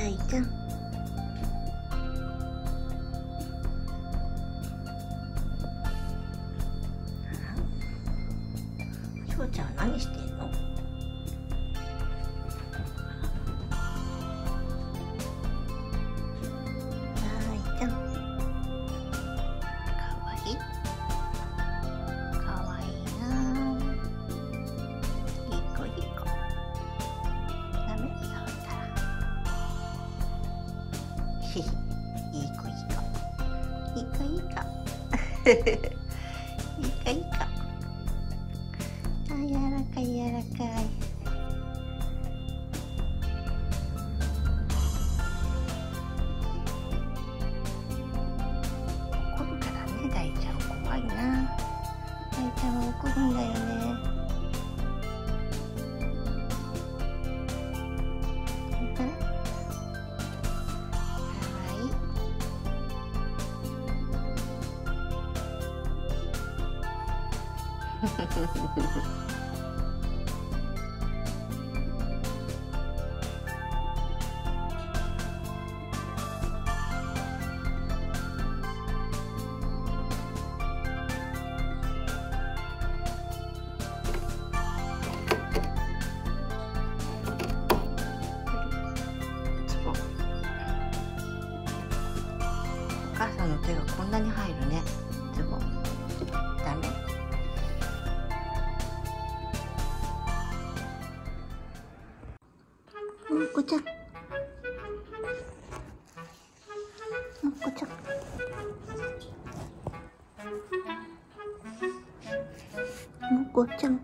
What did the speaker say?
いちゃん。しょうちゃんは何してんの？はいちゃん。かわいい。かわいいな。いい子いい子。ダメ？触ったら。ひひ。いい子いい子。いい子いい子。いい子いい子。あ、柔らかい柔らかい。怒るからね、大ちゃん怖いな。大ちゃんは怒るんだよね。かわいい。お母さんの手がこんなに入るね。ズボン。ダメ。もこちゃん。もこちゃん。もこちゃん。